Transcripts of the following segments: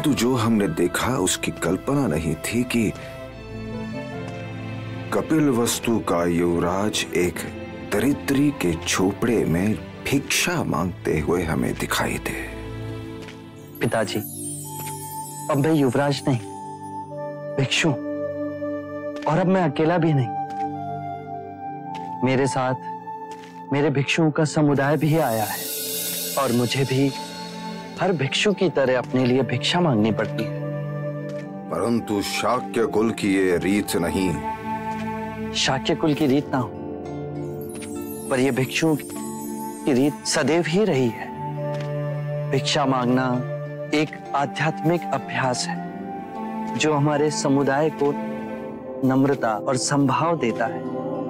परंतु जो हमने देखा उसकी कल्पना नहीं थी कि कपिलवस्तु का युवराज एक दरिद्री के झोपड़े में भिक्षा मांगते हुए हमें दिखाई दे। पिताजी, अब मैं युवराज नहीं, भिक्षु, और अब मैं अकेला भी नहीं। मेरे साथ मेरे भिक्षुओं का समुदाय भी आया है और मुझे भी हर भिक्षु की तरह अपने लिए भिक्षा मांगनी पड़ती है। परंतु शाक्य कुल की ये रीत नहीं। शाक्य कुल की रीत ना हो, पर यह भिक्षुओं की रीत सदैव ही रही है। भिक्षा मांगना एक आध्यात्मिक अभ्यास है जो हमारे समुदाय को नम्रता और संभाव देता है।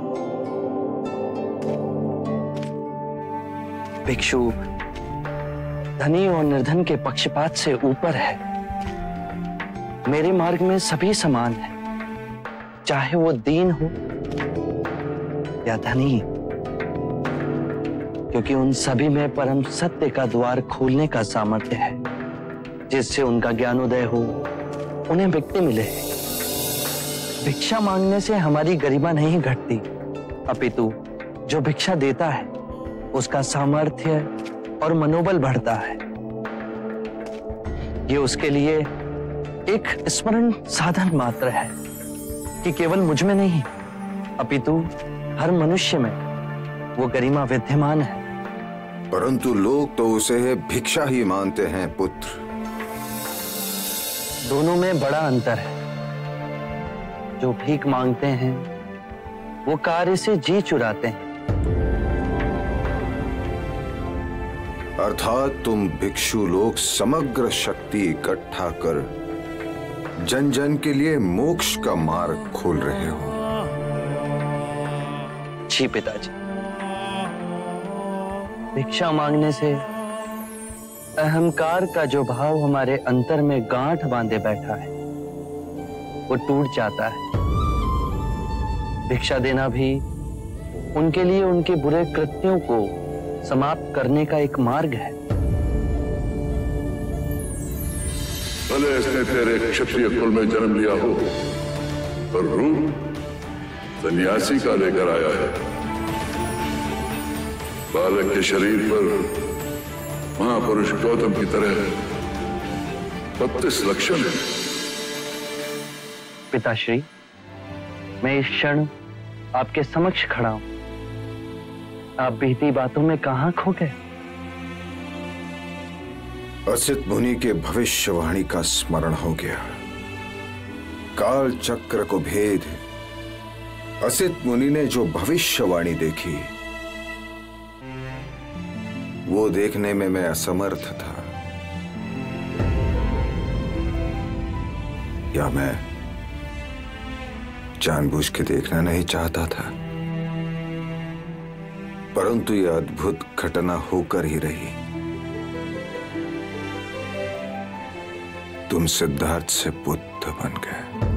भिक्षु धनी और निर्धन के पक्षपात से ऊपर है। मेरे मार्ग में सभी समान है, चाहे वो दीन हो या धनी, क्योंकि उन सभी में परम सत्य का द्वार खोलने का सामर्थ्य है, जिससे उनका ज्ञानोदय हो, उन्हें मुक्ति मिले। भिक्षा मांगने से हमारी गरिमा नहीं घटती, अपितु जो भिक्षा देता है उसका सामर्थ्य और मनोबल बढ़ता है। ये उसके लिए एक स्मरण साधन मात्र है कि केवल मुझ में नहीं, अपितु हर मनुष्य में वो गरिमा विद्यमान है। परंतु लोग तो उसे भिक्षा ही मानते हैं पुत्र। दोनों में बड़ा अंतर है। जो भीख मांगते हैं वो कार्य से जी चुराते हैं। अर्थात तुम भिक्षु लोग समग्र शक्ति इकट्ठा कर जन जन के लिए मोक्ष का मार्ग खोल रहे हो। जी पिताजी, भिक्षा मांगने से अहंकार का जो भाव हमारे अंतर में गांठ बांधे बैठा है वो टूट जाता है। भिक्षा देना भी उनके लिए उनके बुरे कृत्यों को समाप्त करने का एक मार्ग है। भले इसने तेरे क्षत्रिय कुल में जन्म लिया हो, पर रूप सन्यासी का लेकर आया है। बालक के शरीर पर महापुरुष गौतम की तरह 32 लक्षण है। पिताश्री, मैं इस क्षण आपके समक्ष खड़ा हूं। आप बीती बातों में कहां खो गए? असित मुनि के भविष्यवाणी का स्मरण हो गया। काल चक्र को भेद असित मुनि ने जो भविष्यवाणी देखी वो देखने में मैं असमर्थ था, या मैं जानबूझ के देखना नहीं चाहता था। परंतु यह अद्भुत घटना होकर ही रही। तुम सिद्धार्थ से बुद्ध बन गए।